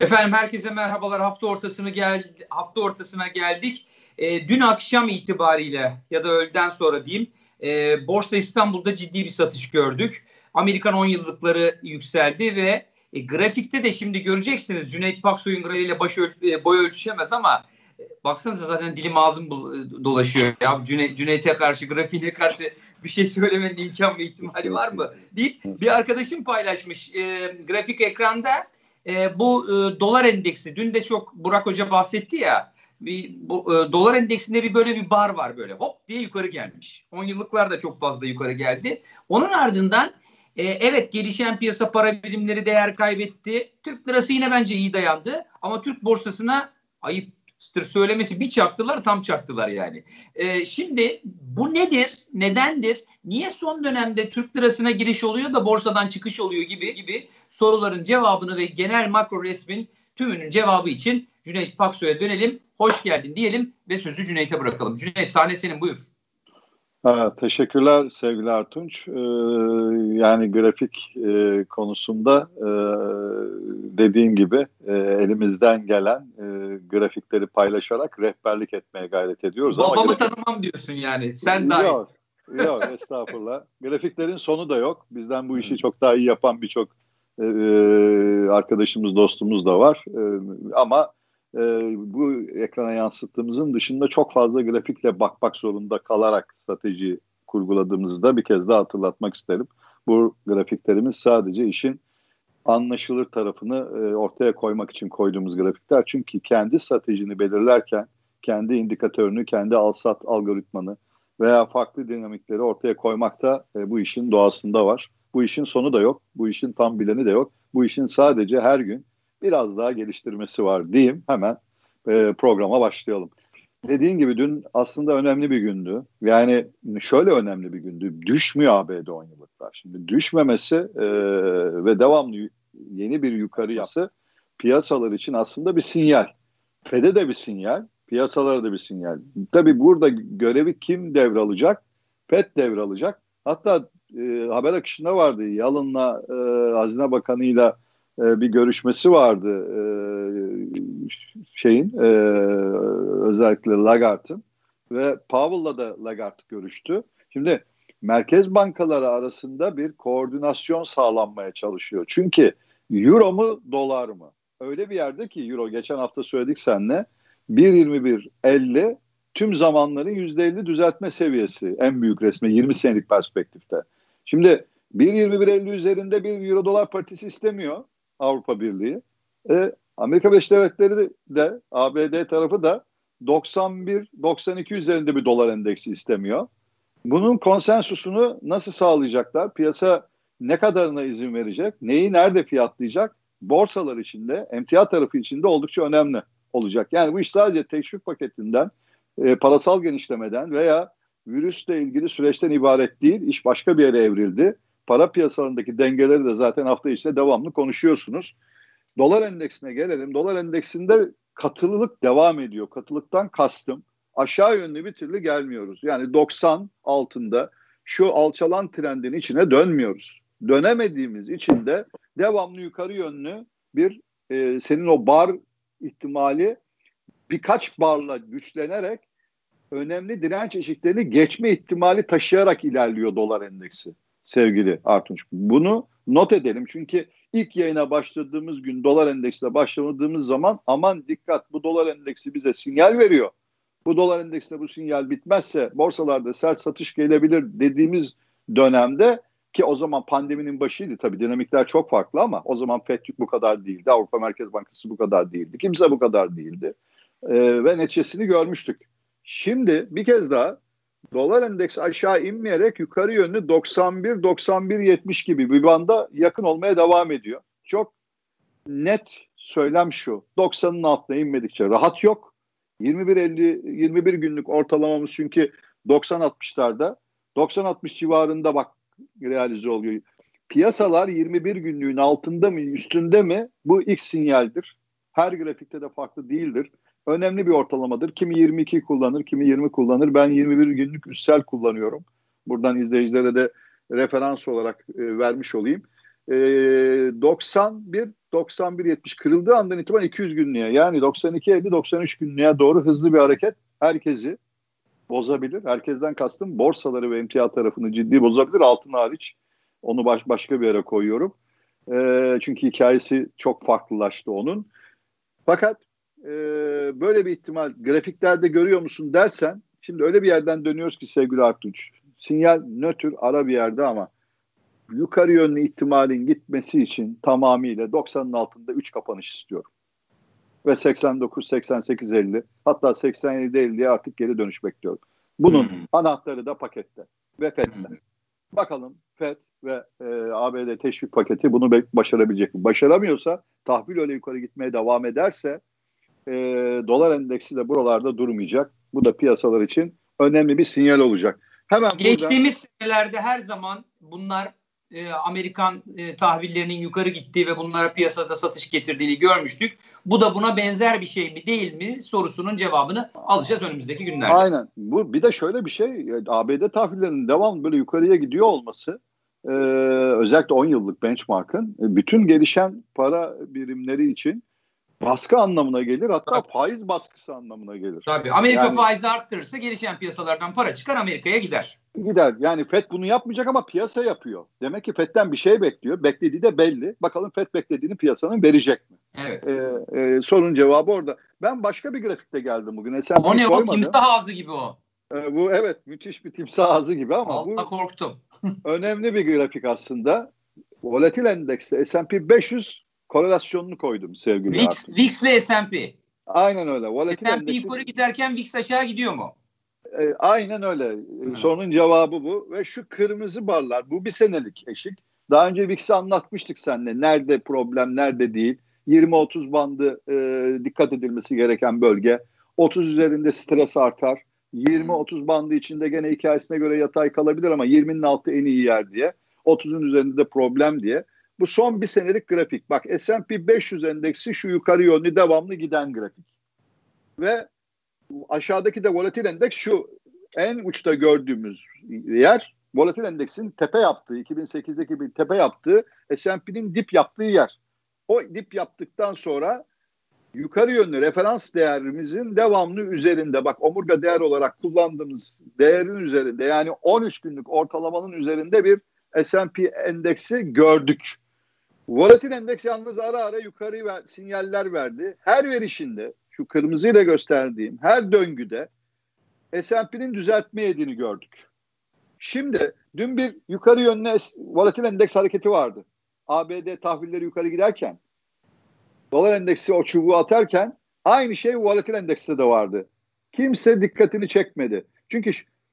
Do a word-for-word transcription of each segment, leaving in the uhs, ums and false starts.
Efendim herkese merhabalar. Hafta ortasını gel hafta ortasına geldik. E, dün akşam itibariyle ya da öğleden sonra diyeyim, e, Borsa İstanbul'da ciddi bir satış gördük. Amerikan on yıllıkları yükseldi ve e, grafikte de şimdi göreceksiniz. Cüneyt Paksoy'un grafiğiyle baş öl e, boy ölçüşemez ama e, baksanıza zaten dilim ağzım dolaşıyor. Ya Cüneyt, Cüneyt'e karşı, grafiğine karşı bir şey söylemenin imkan ve ihtimali var mı deyip bir arkadaşım paylaşmış e, grafik ekranda. E, bu e, dolar endeksi, dün de çok Burak Hoca bahsetti ya, bir, bu, e, dolar endeksinde bir böyle bir bar var, böyle hop diye yukarı gelmiş. on yıllıklar da çok fazla yukarı geldi. Onun ardından e, evet, gelişen piyasa para birimleri değer kaybetti. Türk lirası yine bence iyi dayandı ama Türk borsasına ayıptır söylemesi bir çaktılar, tam çaktılar yani. E, şimdi bu nedir, nedendir, niye son dönemde Türk lirasına giriş oluyor da borsadan çıkış oluyor gibi gibi soruların cevabını ve genel makro resmin tümünün cevabı için Cüneyt Paksoy'a dönelim. Hoş geldin diyelim ve sözü Cüneyt'e bırakalım. Cüneyt, sahne senin, buyur. Ha, teşekkürler sevgili Ertunç. Ee, yani grafik e, konusunda e, dediğin gibi e, elimizden gelen e, grafikleri paylaşarak rehberlik etmeye gayret ediyoruz. Babamı ama grafik... tanımam diyorsun yani. Sen dahil. Yok, yok estağfurullah. Grafiklerin sonu da yok. Bizden bu işi çok daha iyi yapan birçok e, arkadaşımız, dostumuz da var. E, ama e, bu ekrana yansıttığımızın dışında çok fazla grafikle bakmak zorunda kalarak strateji kurguladığımızı da bir kez daha hatırlatmak isterim. Bu grafiklerimiz sadece işin anlaşılır tarafını e, ortaya koymak için koyduğumuz grafikler. Çünkü kendi stratejini belirlerken kendi indikatörünü, kendi al-sat algoritmanı veya farklı dinamikleri ortaya koymakta e, bu işin doğasında var. Bu işin sonu da yok. Bu işin tam bileni de yok. Bu işin sadece her gün biraz daha geliştirmesi var diyeyim. Hemen e, programa başlayalım. Dediğin gibi dün aslında önemli bir gündü. Yani şöyle önemli bir gündü. Düşmüyor A B D on yıllıklar. Şimdi düşmemesi e, ve devamlı yeni bir yukarı yapısı piyasalar için aslında bir sinyal. Fed'e de bir sinyal, piyasalara da bir sinyal. Tabii burada görevi kim devralacak? Fed devralacak. Hatta e, haber akışında vardı. Yalın'la e, Hazine Bakanı'yla e, bir görüşmesi vardı. E, şeyin e, özellikle Lagarde'ın ve Powell'la da Lagarde görüştü. Şimdi merkez bankaları arasında bir koordinasyon sağlanmaya çalışıyor. Çünkü euro mu dolar mı? Öyle bir yerde ki euro, geçen hafta söyledik seninle, bir yirmi bir elli tüm zamanların yüzde elli düzeltme seviyesi en büyük resmi yirmi senelik perspektifte. Şimdi bir yirmi bir elli üzerinde bir euro dolar paritesi istemiyor Avrupa Birliği. E, Amerika Birleşik Devletleri de A B D tarafı da doksan bir doksan iki üzerinde bir dolar endeksi istemiyor. Bunun konsensusunu nasıl sağlayacaklar? Piyasa ne kadarına izin verecek? Neyi nerede fiyatlayacak? Borsalar içinde, emtia tarafı içinde oldukça önemli olacak. Yani bu iş sadece teşvik paketinden, e, parasal genişlemeden veya virüsle ilgili süreçten ibaret değil. İş başka bir yere evrildi. Para piyasalarındaki dengeleri de zaten hafta içinde devamlı konuşuyorsunuz. Dolar endeksine gelelim. Dolar endeksinde katılılık devam ediyor. Katılıktan kastım, aşağı yönlü bir türlü gelmiyoruz. Yani doksan altında şu alçalan trendin içine dönmüyoruz. Dönemediğimiz için de devamlı yukarı yönlü bir e, senin o bar ihtimali birkaç barla güçlenerek önemli direnç eşiklerini geçme ihtimali taşıyarak ilerliyor dolar endeksi sevgili Artunç. Bunu not edelim çünkü ilk yayına başladığımız gün dolar endeksine başladığımız zaman aman dikkat, bu dolar endeksi bize sinyal veriyor. Bu dolar endeksinde bu sinyal bitmezse borsalarda sert satış gelebilir dediğimiz dönemde, ki o zaman pandeminin başıydı tabii, dinamikler çok farklı ama o zaman F E D bu kadar değildi. Avrupa Merkez Bankası bu kadar değildi. Kimse bu kadar değildi. Ee, ve neticesini görmüştük. Şimdi bir kez daha dolar endeksi aşağı inmeyerek yukarı yönlü doksan bir doksan bir yetmiş gibi bir banda yakın olmaya devam ediyor. Çok net söylem şu: doksanın altına inmedikçe rahat yok. yirmi bir elli yirmi bir günlük ortalamamız çünkü doksan altmışlarda, doksan altmış civarında bak realize oluyor. Piyasalar yirmi bir günlüğün altında mı üstünde mi, bu ilk sinyaldir. Her grafikte de farklı değildir. Önemli bir ortalamadır. Kimi yirmi iki kullanır, kimi yirmi kullanır. Ben yirmi bir günlük üstel kullanıyorum. Buradan izleyicilere de referans olarak e, vermiş olayım. e, doksan bir doksan bir yetmiş kırıldığı andan itibaren iki yüz günlüğe, yani doksan iki elli doksan üç günlüğe doğru hızlı bir hareket herkesi bozabilir. Herkesten kastım borsaları ve emtia tarafını ciddi bozabilir. Altın hariç. Onu baş, başka bir yere koyuyorum. E, çünkü hikayesi çok farklılaştı onun. Fakat e, böyle bir ihtimal grafiklerde görüyor musun dersen, şimdi öyle bir yerden dönüyoruz ki sevgili Artunç. Sinyal nötr ara bir yerde ama yukarı yönlü ihtimalin gitmesi için tamamıyla doksanın altında üç kapanış istiyorum. Ve seksen dokuz, seksen sekiz, elli, hatta seksen yedi elliye artık geri dönüş bekliyorum. Bunun hmm. anahtarı da pakette ve Fed'de. Hmm. Bakalım Fed ve e, A B D teşvik paketi bunu başarabilecek mi? Başaramıyorsa, tahvil öyle yukarı gitmeye devam ederse e, dolar endeksi de buralarda durmayacak. Bu da piyasalar için önemli bir sinyal olacak. Hemen geçtiğimiz burada... senelerde her zaman bunlar e, Amerikan e, tahvillerinin yukarı gittiği ve bunlara piyasada satış getirdiğini görmüştük. Bu da buna benzer bir şey mi değil mi sorusunun cevabını alacağız önümüzdeki günlerde. Aynen. Bu bir de şöyle bir şey, A B D tahvillerinin devamlı böyle yukarıya gidiyor olması, e, özellikle on yıllık benchmark'ın e, bütün gelişen para birimleri için baskı anlamına gelir. Hatta Tabii. faiz baskısı anlamına gelir. Tabii. Amerika yani, faizi arttırırsa gelişen piyasalardan para çıkar, Amerika'ya gider. Gider. Yani Fed bunu yapmayacak ama piyasa yapıyor. Demek ki Fed'den bir şey bekliyor. Beklediği de belli. Bakalım Fed beklediğini piyasanın verecek mi? Evet. Ee, e, sorunun cevabı orada. Ben başka bir grafikte geldim bugün. S and P o ne o? Timsah ağzı gibi o. Ee, bu evet müthiş bir timsah ağzı gibi ama Vallahi bu korktum. önemli bir grafik aslında. Volatil endekste S and P beş yüz korelasyonunu koydum sevgili V I X, V I X ile S and P. Aynen öyle. Volatil S and P endeksi... yukarı giderken V I X aşağı gidiyor mu? E, aynen öyle. E, sorunun cevabı bu. Ve şu kırmızı barlar, bu bir senelik eşik. Daha önce V I X'i anlatmıştık seninle. Nerede problem, nerede değil. yirmi otuz bandı e, dikkat edilmesi gereken bölge. otuz üzerinde stres artar. yirmi otuz bandı içinde gene hikayesine göre yatay kalabilir ama yirminin altı en iyi yer diye. otuzun üzerinde de problem diye. Bu son bir senelik grafik. Bak S and P beş yüz endeksi şu yukarı yönlü devamlı giden grafik. Ve aşağıdaki de volatil endeks şu en uçta gördüğümüz yer. Volatil endeksin tepe yaptığı, iki bin sekizdeki bir tepe yaptığı, S and P'nin dip yaptığı yer. O dip yaptıktan sonra yukarı yönlü referans değerimizin devamlı üzerinde, bak omurga değer olarak kullandığımız değerin üzerinde, yani on üç günlük ortalamanın üzerinde bir S and P endeksi gördük. Volatil endeks yalnız ara ara yukarı ver, sinyaller verdi. Her verişinde, şu kırmızıyla gösterdiğim her döngüde S and P'nin düzeltme yediğini gördük. Şimdi dün bir yukarı yönlü volatil endeks hareketi vardı. A B D tahvilleri yukarı giderken, dolar endeksi o çubuğu atarken aynı şey volatil endekste de vardı. Kimse dikkatini çekmedi. Çünkü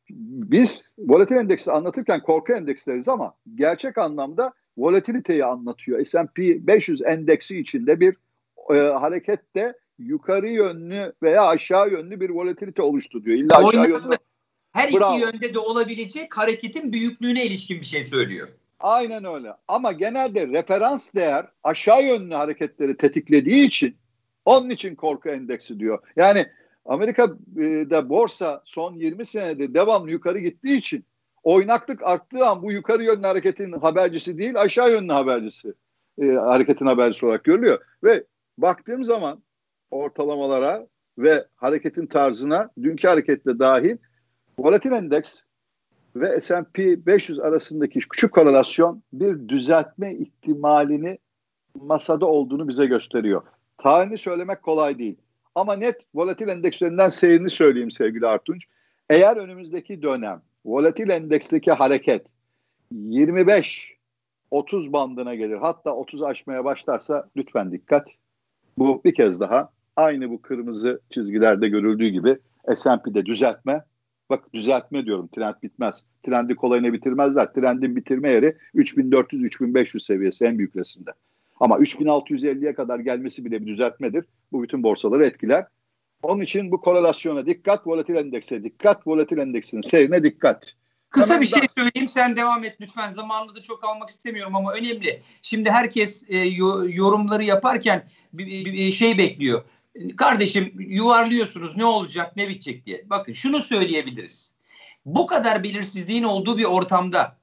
biz volatil endeksi anlatırken korku endeksleriz ama gerçek anlamda volatiliteyi anlatıyor. S and P beş yüz endeksi içinde bir e, harekette yukarı yönlü veya aşağı yönlü bir volatilite oluştu diyor. İlla aşağı yönlü. Her Bravo. iki yönde de olabilecek hareketin büyüklüğüne ilişkin bir şey söylüyor. Aynen öyle. Ama genelde referans değer aşağı yönlü hareketleri tetiklediği için, onun için korku endeksi diyor. Yani Amerika'da borsa son yirmi senede devamlı yukarı gittiği için oynaklık arttığı an bu yukarı yönlü hareketin habercisi değil, aşağı yönlü habercisi, e, hareketin habercisi olarak görülüyor. Ve baktığım zaman ortalamalara ve hareketin tarzına, dünkü hareketle dahil, volatil endeks ve S and P beş yüz arasındaki küçük korelasyon bir düzeltme ihtimalini masada olduğunu bize gösteriyor. Tarihini söylemek kolay değil. Ama net volatil endekslerinden seyrini söyleyeyim sevgili Artunç. Eğer önümüzdeki dönem volatil endeksteki hareket yirmi beş otuz bandına gelir, hatta otuzu aşmaya başlarsa lütfen dikkat. Bu bir kez daha aynı bu kırmızı çizgilerde görüldüğü gibi S and P'de düzeltme. Bak düzeltme diyorum, trend bitmez. Trendi kolayına bitirmezler. Trendin bitirme yeri üç bin dört yüz üç bin beş yüz seviyesi en büyük resimde. Ama üç bin altı yüz elliye kadar gelmesi bile bir düzeltmedir. Bu bütün borsaları etkiler. Onun için bu korelasyona dikkat, volatil endekse dikkat, volatil endeksinin seyrine dikkat. Kısa Hemen bir şey söyleyeyim, sen devam et lütfen. Zamanını da çok almak istemiyorum ama önemli. Şimdi herkes e, yorumları yaparken bir, bir şey bekliyor. Kardeşim yuvarlıyorsunuz, ne olacak, ne bitecek diye. Bakın şunu söyleyebiliriz. Bu kadar belirsizliğin olduğu bir ortamda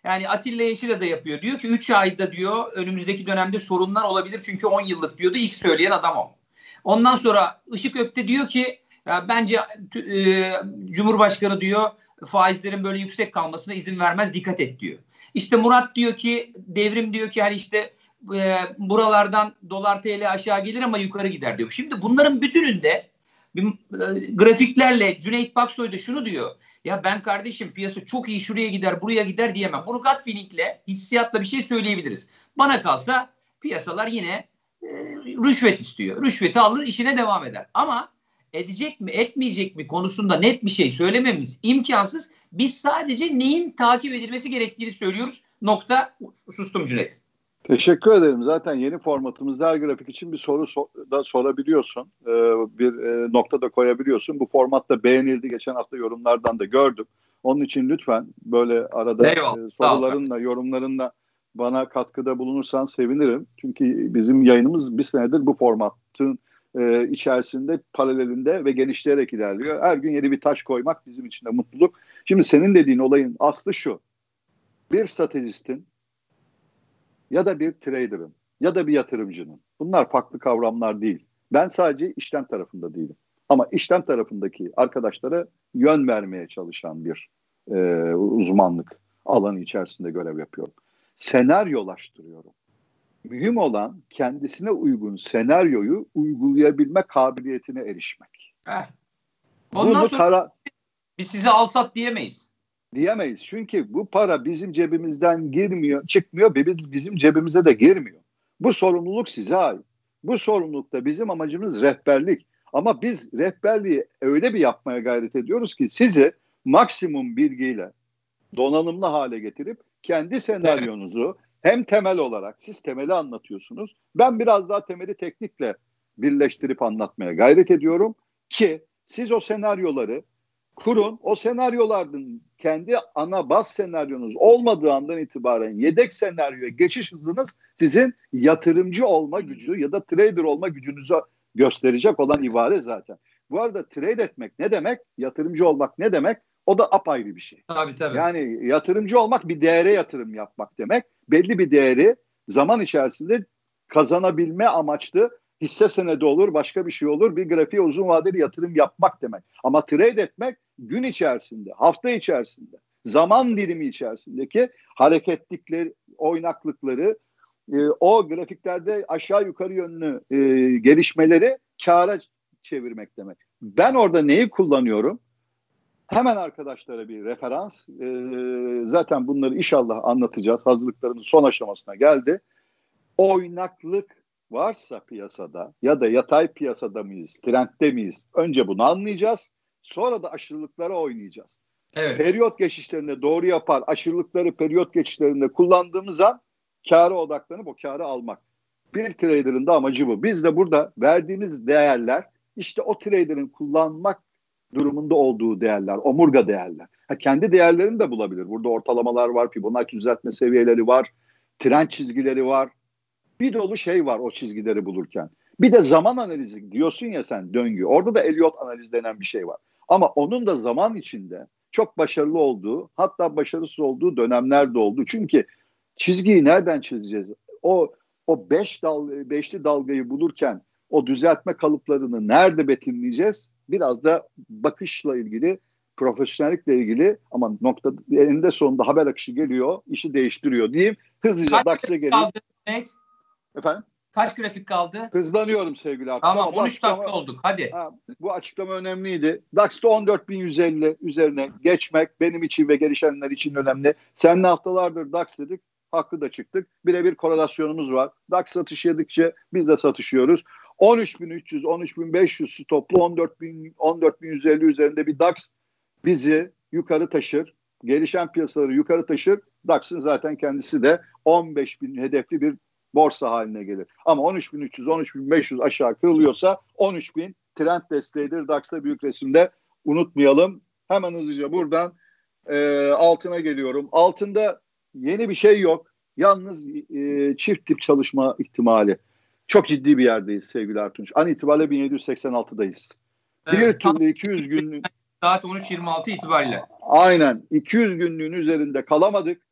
Yani Atilla Yeşil'a da yapıyor. Diyor ki üç ayda diyor önümüzdeki dönemde sorunlar olabilir çünkü on yıllık diyordu. İlk söyleyen adam o. Ondan sonra Işık Ökte diyor ki ya bence e, Cumhurbaşkanı diyor faizlerin böyle yüksek kalmasına izin vermez, dikkat et diyor. İşte Murat diyor ki, Devrim diyor ki hani işte e, buralardan dolar T L aşağı gelir ama yukarı gider diyor. Şimdi bunların bütününde bir, e, grafiklerle Cüneyt Baksoy da şunu diyor. Ya ben kardeşim piyasa çok iyi şuraya gider buraya gider diyemem. Bunu gut feeling'le, hissiyatla bir şey söyleyebiliriz. Bana kalsa piyasalar yine e, rüşvet istiyor. Rüşveti alır işine devam eder. Ama edecek mi etmeyecek mi konusunda net bir şey söylememiz imkansız. Biz sadece neyin takip edilmesi gerektiğini söylüyoruz. Nokta. Sustum Cüneyt. Teşekkür ederim. Zaten yeni formatımızda her grafik için bir soru so- da sorabiliyorsun. Ee, bir e, nokta da koyabiliyorsun. Bu formatta beğenildi. Geçen hafta yorumlardan da gördüm. Onun için lütfen böyle arada e, sorularınla, yorumlarınla bana katkıda bulunursan sevinirim. Çünkü bizim yayınımız bir senedir bu formatın e, içerisinde, paralelinde ve genişleyerek ilerliyor. Her gün yeni bir taş koymak bizim için de mutluluk. Şimdi senin dediğin olayın aslı şu. Bir stratejistin ya da bir trader'ın ya da bir yatırımcının. Bunlar farklı kavramlar değil. Ben sadece işlem tarafında değilim. Ama işlem tarafındaki arkadaşlara yön vermeye çalışan bir e, uzmanlık alanı içerisinde görev yapıyorum. Senaryolaştırıyorum. Mühim olan kendisine uygun senaryoyu uygulayabilme kabiliyetine erişmek. Heh. Ondan Bunu sonra tara- biz size alsat diyemeyiz. Diyemeyiz. Çünkü bu para bizim cebimizden girmiyor, çıkmıyor, bizim cebimize de girmiyor. Bu sorumluluk size ait. Bu sorumlulukta bizim amacımız rehberlik. Ama biz rehberliği öyle bir yapmaya gayret ediyoruz ki sizi maksimum bilgiyle donanımlı hale getirip kendi senaryonuzu hem temel olarak siz temeli anlatıyorsunuz. Ben biraz daha temeli teknikle birleştirip anlatmaya gayret ediyorum ki siz o senaryoları kurun. O senaryolardan kendi ana baz senaryonuz olmadığı andan itibaren yedek senaryoya geçiş hızınız sizin yatırımcı olma gücü ya da trader olma gücünüzü gösterecek olan ibare zaten. Bu arada trade etmek ne demek? Yatırımcı olmak ne demek? O da apayrı bir şey. Tabii tabii. Yani yatırımcı olmak bir değere yatırım yapmak demek. Belli bir değeri zaman içerisinde kazanabilme amaçlı hisse senedi olur, başka bir şey olur. Bir grafiğe uzun vadeli yatırım yapmak demek. Ama trade etmek gün içerisinde, hafta içerisinde, zaman dilimi içerisindeki hareketlikleri, oynaklıkları, e, o grafiklerde aşağı yukarı yönlü e, gelişmeleri kâra çevirmek demek. Ben orada neyi kullanıyorum? Hemen arkadaşlara bir referans. E, zaten bunları inşallah anlatacağız. Hazırlıklarımız son aşamasına geldi. Oynaklık varsa piyasada ya da yatay piyasada mıyız, trendde miyiz? Önce bunu anlayacağız. Sonra da aşırılıklara oynayacağız. Evet. Periyot geçişlerinde doğru yapar, aşırılıkları periyot geçişlerinde kullandığımız an kâra odaklanıp o kârı almak. Bir trader'ın da amacı bu. Biz de burada verdiğimiz değerler işte o trader'ın kullanmak durumunda olduğu değerler, omurga değerler. Ha, kendi değerlerini de bulabilir. Burada ortalamalar var, Fibonacci düzeltme seviyeleri var, trend çizgileri var. Bir dolu şey var o çizgileri bulurken. Bir de zaman analizi diyorsun ya sen, döngü. Orada da Elliott analiz denen bir şey var. Ama onun da zaman içinde çok başarılı olduğu, hatta başarısız olduğu dönemler de oldu. Çünkü çizgiyi nereden çizeceğiz? O o beş dal, beşli dalgayı bulurken o düzeltme kalıplarını nerede betimleyeceğiz? Biraz da bakışla ilgili, profesyonellikle ilgili, ama nokta eninde sonunda haber akışı geliyor, işi değiştiriyor diyeyim. Hızlıca DAX'a geleyim. Evet. Efendim? Kaç grafik kaldı? Hızlanıyorum sevgili Artur. Tamam, on üç dakika olduk. Hadi. Ha, bu açıklama önemliydi. DAX'ta on dört bin yüz elli üzerine geçmek benim için ve gelişenler için önemli. Seninle haftalardır DAX dedik. Haklı da çıktık. Birebir korelasyonumuz var. DAX satış yedikçe biz de satışıyoruz. on üç bin üç yüz, on üç bin beş yüz toplu on dört bin, on dört bin yüz elli üzerinde bir DAX bizi yukarı taşır. Gelişen piyasaları yukarı taşır. DAX'ın zaten kendisi de on beş bin hedefli bir borsa haline gelir. Ama on üç bin üç yüz, on üç bin beş yüz aşağı kırılıyorsa on üç bin trend desteğidir. DAX'ta büyük resimde unutmayalım. Hemen hızlıca buradan e, altına geliyorum. Altında yeni bir şey yok. Yalnız e, çift tip çalışma ihtimali. Çok ciddi bir yerdeyiz sevgili Artunç. An itibariyle bin yedi yüz seksen altıdayız. Evet, bir türlü iki yüz günlük saat on üç yirmi altı itibariyle. Aynen. iki yüz günlüğün üzerinde kalamadık.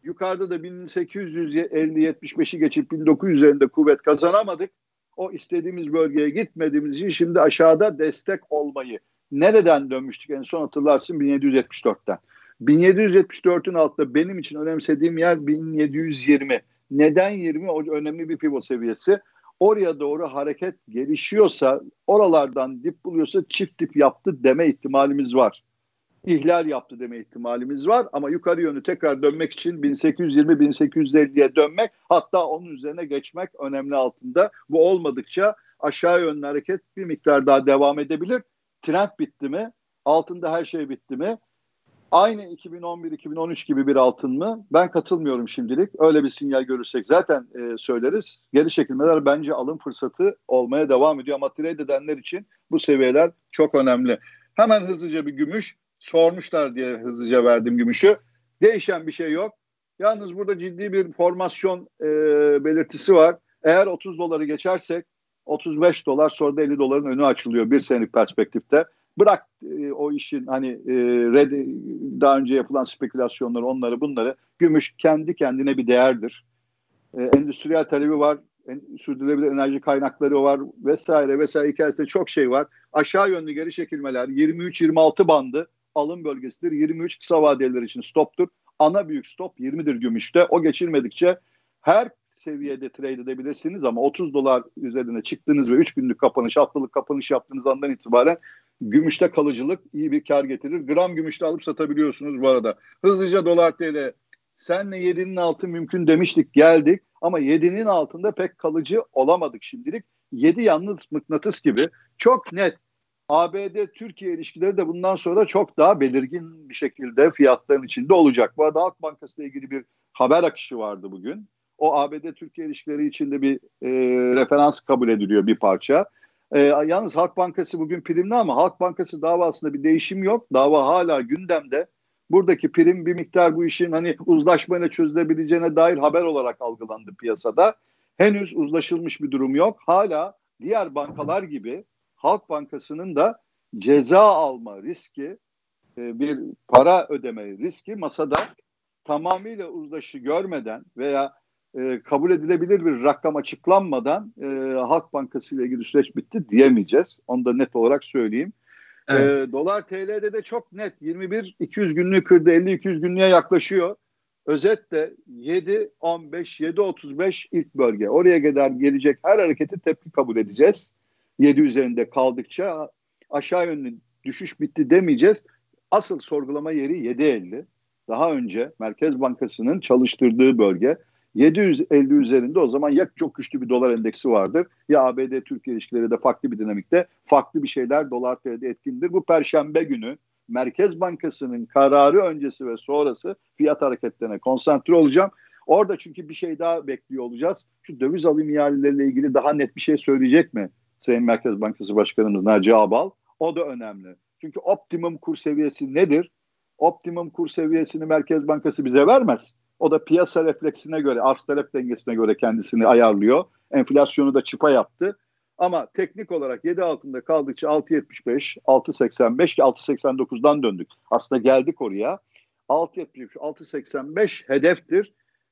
Yukarıda da bin sekiz yüz elli yetmiş beşi geçip bin dokuz yüz üzerinde kuvvet kazanamadık. O istediğimiz bölgeye gitmediğimiz için şimdi aşağıda destek olmayı. Nereden dönmüştük en son hatırlarsın? bin yedi yüz yetmiş dörtten. bin yedi yüz yetmiş dörtün altında benim için önemsediğim yer bin yedi yüz yirmi. Neden yirmi? O önemli bir pivot seviyesi. Oraya doğru hareket gelişiyorsa, oralardan dip buluyorsa çift dip yaptı deme ihtimalimiz var. İhlal yaptı deme ihtimalimiz var ama yukarı yönü tekrar dönmek için bin sekiz yüz yirmi bin sekiz yüz elliye dönmek, hatta onun üzerine geçmek önemli altında. Bu olmadıkça aşağı yönlü hareket bir miktar daha devam edebilir. Trend bitti mi? Altında her şey bitti mi? Aynı iki bin on bir iki bin on üç gibi bir altın mı? Ben katılmıyorum şimdilik. Öyle bir sinyal görürsek zaten e, söyleriz. Geri çekilmeler bence alım fırsatı olmaya devam ediyor ama trade edenler için bu seviyeler çok önemli. Hemen hızlıca bir gümüş. Sormuşlar diye hızlıca verdim gümüşü. Değişen bir şey yok. Yalnız burada ciddi bir formasyon e, belirtisi var. Eğer otuz doları geçersek otuz beş dolar, sonra da elli doların önü açılıyor bir senelik perspektifte. Bırak e, o işin hani e, red, daha önce yapılan spekülasyonları, onları bunları. Gümüş kendi kendine bir değerdir. E, endüstriyel talebi var. En, sürdürülebilir enerji kaynakları var vesaire vesaire, hikayesinde çok şey var. Aşağı yönlü geri çekilmeler yirmi üç yirmi altı bandı alım bölgesidir. yirmi üç kısa vadeler için stoptur. Ana büyük stop yirmidir gümüşte. O geçilmedikçe her seviyede trade edebilirsiniz ama otuz dolar üzerine çıktınız ve üç günlük kapanış, haftalık kapanış yaptığınız andan itibaren gümüşte kalıcılık iyi bir kar getirir. Gram gümüşte alıp satabiliyorsunuz bu arada. Hızlıca dolar T L. Senle yedinin altı mümkün demiştik, geldik ama yedinin altında pek kalıcı olamadık şimdilik. yedi yalnız mıknatıs gibi çok net. A B D-Türkiye ilişkileri de bundan sonra çok daha belirgin bir şekilde fiyatların içinde olacak. Bu arada Halk Bankası ile ilgili bir haber akışı vardı bugün. O A B D-Türkiye ilişkileri içinde bir e, referans kabul ediliyor bir parça. E, yalnız Halk Bankası bugün primli ama Halk Bankası davasında bir değişim yok. Dava hala gündemde. Buradaki prim bir miktar bu işin hani uzlaşmayla çözülebileceğine dair haber olarak algılandı piyasada. Henüz uzlaşılmış bir durum yok. Hala diğer bankalar gibi Halk Bankası'nın da ceza alma riski, bir para ödeme riski masada, tamamıyla uzlaşı görmeden veya kabul edilebilir bir rakam açıklanmadan Halk Bankası ile ilgili süreç bitti diyemeyeceğiz. Onu da net olarak söyleyeyim. Evet. Dolar T L'de de çok net yirmi bir iki yüz günlüğü kırdı, elli iki yüz günlüğe yaklaşıyor. Özetle yedi on beş yedi otuz beş ilk bölge. Oraya kadar gelecek her hareketi tepki kabul edeceğiz. yedi üzerinde kaldıkça aşağı yönlü düşüş bitti demeyeceğiz. Asıl sorgulama yeri yedi elli. Daha önce Merkez Bankası'nın çalıştırdığı bölge. yedi yüz elli üzerinde o zaman ya çok güçlü bir dolar endeksi vardır ya A B D-Türkiye ilişkileri de farklı bir dinamikte, farklı bir şeyler dolar T L'de etkindir. Bu Perşembe günü Merkez Bankası'nın kararı öncesi ve sonrası fiyat hareketlerine konsantre olacağım. Orada çünkü bir şey daha bekliyor olacağız. Şu döviz alım ihaleleriyle ilgili daha net bir şey söyleyecek mi Sayın Merkez Bankası Başkanımız Naci Ağbal? O da önemli. Çünkü optimum kur seviyesi nedir? Optimum kur seviyesini Merkez Bankası bize vermez. O da piyasa refleksine göre, arz talep dengesine göre kendisini ayarlıyor. Enflasyonu da çıpa yaptı. Ama teknik olarak yedi altında kaldıkça altı yetmiş beş, altı seksen beş ki altı seksen dokuzdan döndük. Aslında geldik oraya. altı yetmiş beş, altı seksen beş hedeftir.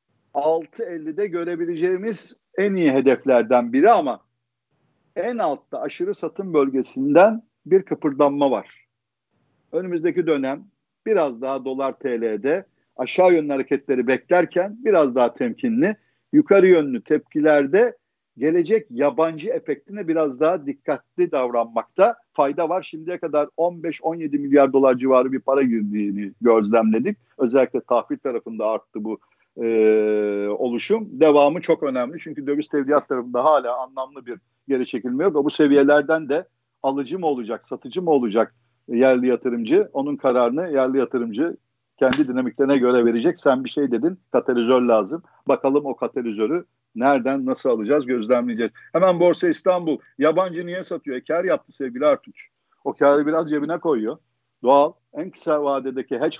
altı ellide görebileceğimiz en iyi hedeflerden biri ama en altta aşırı satım bölgesinden bir kıpırdanma var. Önümüzdeki dönem biraz daha dolar T L'de aşağı yönlü hareketleri beklerken biraz daha temkinli, yukarı yönlü tepkilerde gelecek yabancı efektine biraz daha dikkatli davranmakta fayda var. Şimdiye kadar on beş on yedi milyar dolar civarı bir para girdiğini gözlemledik. Özellikle tahvil tarafında arttı bu e, oluşum. Devamı çok önemli çünkü döviz tevdiat tarafında hala anlamlı bir geri çekilme yok. Bu seviyelerden de alıcı mı olacak, satıcı mı olacak yerli yatırımcı? Onun kararını yerli yatırımcı kendi dinamiklerine göre verecek. Sen bir şey dedin, katalizör lazım. Bakalım o katalizörü nereden, nasıl alacağız, gözlemleyeceğiz. Hemen Borsa İstanbul. Yabancı niye satıyor? E, kar yaptı sevgili Artuç. O karı biraz cebine koyuyor. Doğal. En kısa vadedeki hedge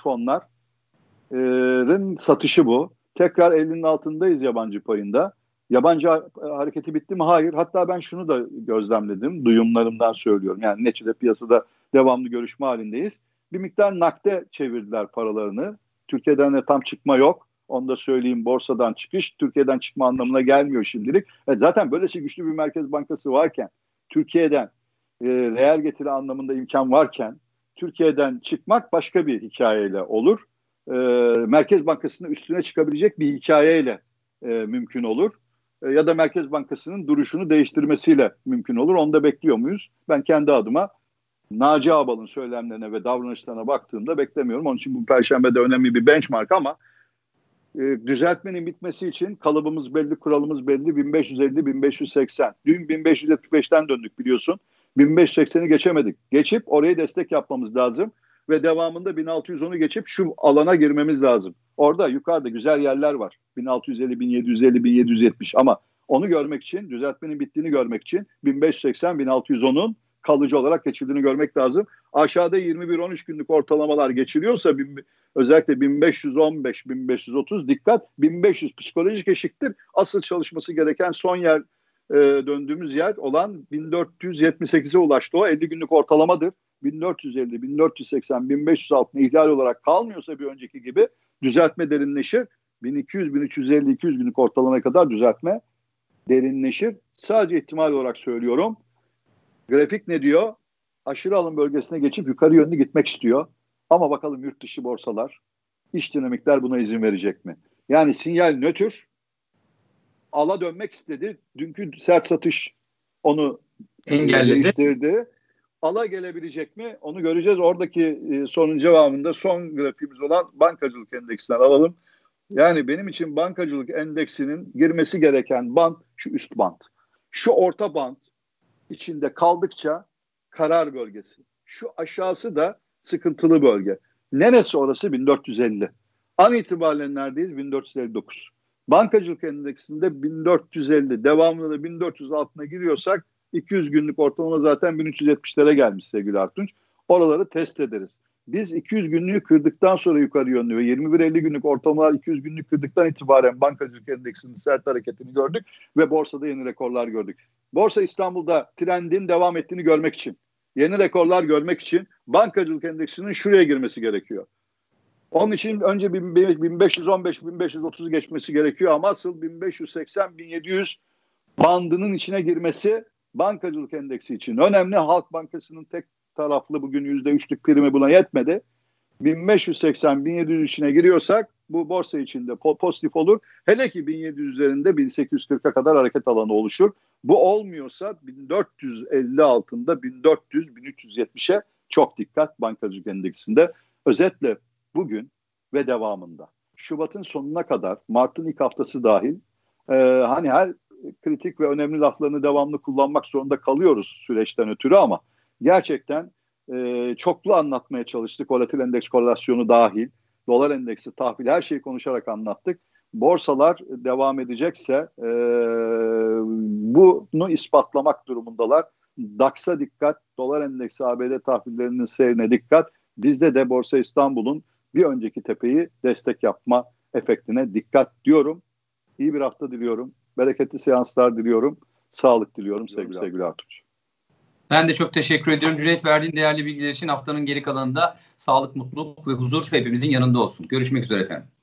fonların satışı bu. Tekrar ellinin altındayız yabancı payında. Yabancı hareketi bitti mi? Hayır. Hatta ben şunu da gözlemledim. Duyumlarımdan söylüyorum. Yani neticede piyasada devamlı görüşme halindeyiz. Bir miktar nakde çevirdiler paralarını. Türkiye'den de tam çıkma yok. Onu da söyleyeyim, borsadan çıkış Türkiye'den çıkma anlamına gelmiyor şimdilik. Evet, zaten böylesi güçlü bir Merkez Bankası varken, Türkiye'den e, reel getiri anlamında imkan varken Türkiye'den çıkmak başka bir hikayeyle olur. E, Merkez Bankası'nın üstüne çıkabilecek bir hikayeyle e, mümkün olur. E, ya da Merkez Bankası'nın duruşunu değiştirmesiyle mümkün olur. Onu da bekliyor muyuz? Ben kendi adıma Naci Ağbal'ın söylemlerine ve davranışlarına baktığımda beklemiyorum. Onun için bu Perşembe de önemli bir benchmark ama e, düzeltmenin bitmesi için kalıbımız belli, kuralımız belli. bin beş yüz elli bin beş yüz seksen. Dün bin beş yüz yetmiş beşten döndük biliyorsun. bin beş yüz sekseni geçemedik. Geçip oraya destek yapmamız lazım. Ve devamında bin altı yüz onu geçip şu alana girmemiz lazım. Orada yukarıda güzel yerler var. bin altı yüz elli, bin yedi yüz elli, bin yedi yüz yetmiş ama onu görmek için, düzeltmenin bittiğini görmek için bin beş yüz seksen, bin altı yüz onun kalıcı olarak geçildiğini görmek lazım. Aşağıda yirmi bir on üç günlük ortalamalar geçiliyorsa bin, özellikle bin beş yüz on beş, bin beş yüz otuz dikkat, bin beş yüz psikolojik eşiktir. Asıl çalışması gereken son yer e, döndüğümüz yer olan bin dört yüz yetmiş sekize ulaştı. O elli günlük ortalamadır. bin dört yüz elli, bin dört yüz seksen, bin beş yüz altına ihlal olarak kalmıyorsa bir önceki gibi düzeltme derinleşir. bin iki yüz, bin üç yüz elli, iki yüz günlük ortalamaya kadar düzeltme derinleşir. Sadece ihtimal olarak söylüyorum. Grafik ne diyor? Aşırı alım bölgesine geçip yukarı yönlü gitmek istiyor. Ama bakalım yurt dışı borsalar, iç dinamikler buna izin verecek mi? Yani sinyal nötr, ala dönmek istedi. Dünkü sert satış onu engelledi, değiştirdi. Ala gelebilecek mi? Onu göreceğiz. Oradaki e, sorunun cevabında son grafiğimiz olan bankacılık endeksinden alalım. Yani benim için bankacılık endeksinin girmesi gereken band şu üst band. Şu orta band içinde kaldıkça karar bölgesi. Şu aşağısı da sıkıntılı bölge. Neresi orası? bin dört yüz elli. An itibariyle neredeyiz? bin dört yüz elli dokuz. Bankacılık endeksinde bin dört yüz elli. Devamında da bin dört yüz altına giriyorsak iki yüz günlük ortalama zaten bin üç yüz yetmişlere gelmiş sevgili Artunç. Oraları test ederiz. Biz iki yüz günlüğü kırdıktan sonra yukarı yönlü ve yirmi bir elli günlük ortalamalar iki yüz günlük kırdıktan itibaren bankacılık endeksinin sert hareketini gördük ve borsada yeni rekorlar gördük. Borsa İstanbul'da trendin devam ettiğini görmek için, yeni rekorlar görmek için bankacılık endeksinin şuraya girmesi gerekiyor. Onun için önce bin beş yüz on beş bin beş yüz otuzu geçmesi gerekiyor ama asıl bin beş yüz seksen bin yedi yüz bandının içine girmesi bankacılık endeksi için önemli. Halk Bankası'nın tek taraflı bugün yüzde üçlük primi buna yetmedi. bin beş yüz seksen bin yedi yüz içine giriyorsak bu borsa içinde pozitif olur. Hele ki bin yedi yüz üzerinde bin sekiz yüz kırka kadar hareket alanı oluşur. Bu olmuyorsa bin dört yüz elli altında bin dört yüz bin üç yüz yetmişe çok dikkat bankacılık endeksinde. Özetle bugün ve devamında Şubat'ın sonuna kadar, Mart'ın ilk haftası dahil e, hani her kritik ve önemli laflarını devamlı kullanmak zorunda kalıyoruz süreçten ötürü ama gerçekten e, çoklu anlatmaya çalıştık. Volatil endeks korelasyonu dahil, dolar endeksi, tahvil her şeyi konuşarak anlattık. Borsalar devam edecekse e, bunu ispatlamak durumundalar. DAX'a dikkat, dolar endeksi A B D tahvillerinin seyrine dikkat. Bizde de Borsa İstanbul'un bir önceki tepeyi destek yapma efektine dikkat diyorum. İyi bir hafta diliyorum. Bereketli seanslar diliyorum. Sağlık diliyorum sevgili, sevgili Artunç. Ben de çok teşekkür ediyorum. Cüneyt, verdiğin değerli bilgiler için haftanın geri kalanında sağlık, mutluluk ve huzur hepimizin yanında olsun. Görüşmek üzere efendim.